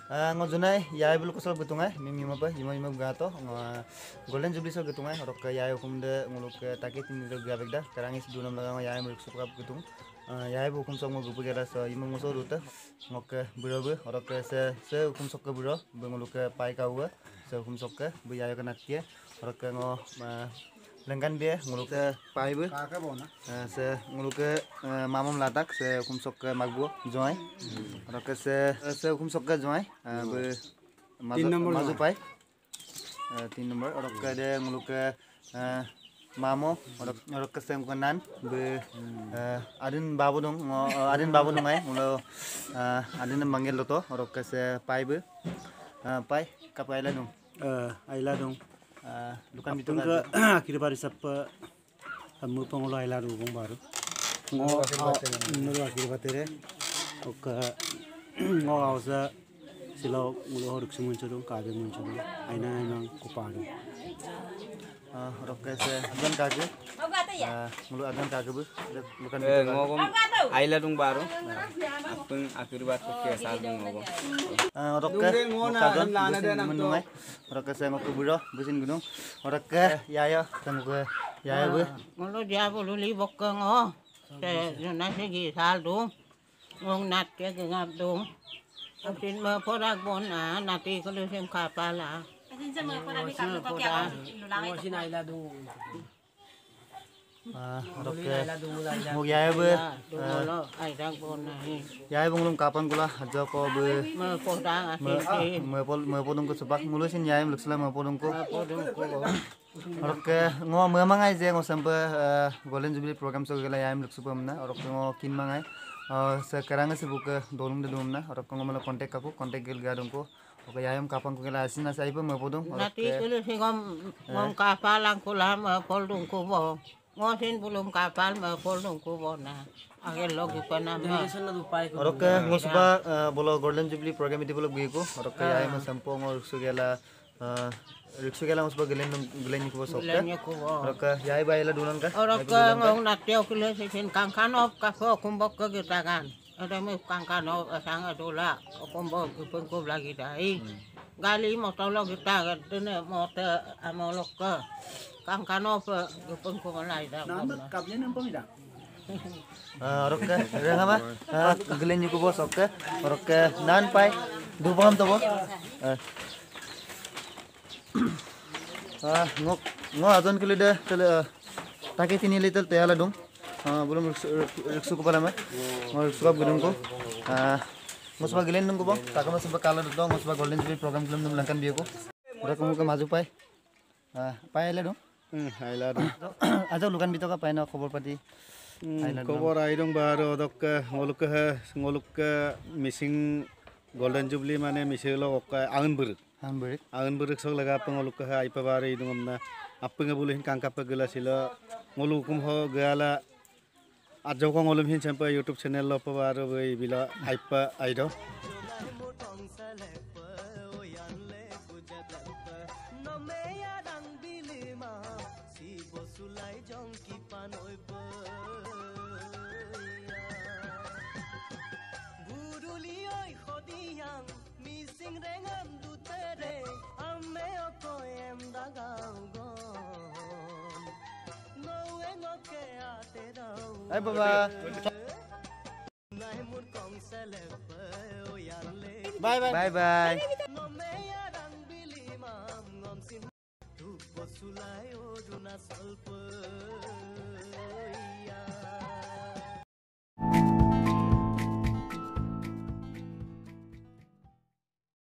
Ngojunai yai bulu kusal betungai mimi apa ima gato golden jubilee so betungai orok yai hukum de nguluk takit ini de gabekda karangis dunam laga yai muluk suka betung yai hukum so nguluk bugera so ima nguso ruta ngok burobe orok se hukum sok buro nguluk pai kau se hukum sok bu yai kana tie orok ngo lengkan be nguluk pai bu se nguluk mamam latak se hukum sok magbu joy orok se hukum sok joy bu maju pai 3 nomor orok de nguluk mamo orok se ngkanan bu adin babu dong ai ngulo adin manggil loto orok se pai bu pai kapaila dong aila dong dukan bitu ka akhir bari sap hamu pangolo aila rugong baru ngo akhir batere oka ngo ausa silo ngulo horuk sumunchuru kabe munchuru aina nang kupadu orok se agan kage ngulo agan kage bu dukan ngogom aila dong baru apeng akhir bat ke sal dong ngogom orok menungai orok se ngok buro busin gunung orok yaya tanggu yaya bu ngulo dia bolu li bok ngo se na se gi sal dong ngong nat ke ngap dong apin ma porak bon nati ko le sem kapala sin aila dong orok ngok yaya bu lo ai dang bon yaya bunglum kapan gula aja ko bu ma podang ati me podung ko sebak ngulo sin yaya luksla me podung ko podung ko orok ngo me mangai je ngo sampai golden jubilee program so gela yaya luksu pamna orok ngo kin mangai sekarang se buka dolung de domna orok ngo mala contact kaku contact gel gadung ko oke yayam kapan ko gela asina sai pa me podung nati ko le ngom kapalang ko la ma podung ko bo ngosin belum kapal ma podung ko bo na agel logi panama orok ngo suba bolo golden jubilee program iti bolo giko orok yayam sampo ngo luksu gela riksu gela ngo suba gelen ko sokka orok yai baila dunan ka orok ngong natio ko le sin kangkanop ka fo kumbok ke gitakan ada me kangkanop asanga dola kumbok pengko lagi dai gali mo tolo kita tene mo te amolok ka kangkanop pengko lai da kapnya nempong ida orok renga ma gelen ko bo sokka orok nan pai dupam to bo ngo azon kilo de tele take tini litel teyala dong belum riksu ko pala ma ngo riksu ko gudung ko ngosba gilen dong ko bang takama sempat kala dong ngosba golden jubilee program film dum langkan biyo ko ora ko ke maju pai pai le dong aila dong aja lukan bito ka pai na khobor pati খবর আইরং বারো দক ngoluk missing golden jubilee mane miselo oka angun buruk sok laga pengoluk ke aipa bare idung amna appenga bulihin kangkap gela sila ngolukum ho gala ajo ko ngolum hin sampai youtube channel lo pabaro bei bila aipa aido Hai baba bye bye